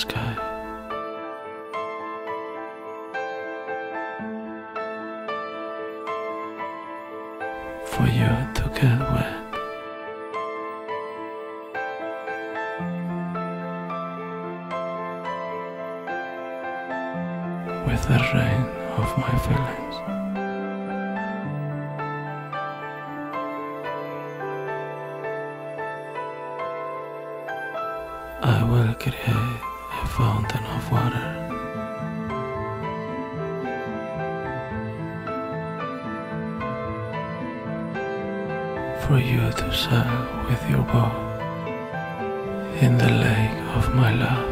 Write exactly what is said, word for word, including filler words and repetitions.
sky. For you to get wet. With the rain of my feelings. I will create a fountain of water. For you to sail with your boat in the lake of my love.